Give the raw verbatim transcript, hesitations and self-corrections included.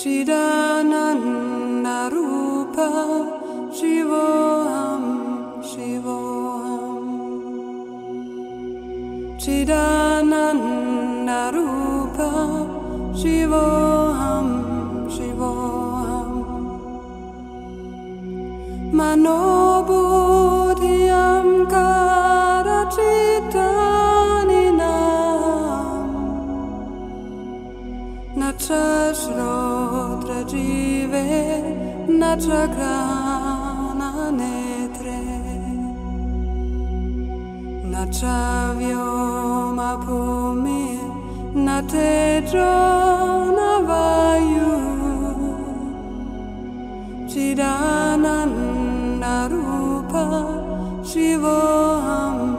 Chidananda Rupa Shivoham Shivoham Chidananda Rupa Shivoham Shivoham Manobodhyam Karachittaninam Nachashrodra Jive Nachagrana Netre Nachavyoma Bhumi Natejo Navayu Chidananda Rupa Shivoham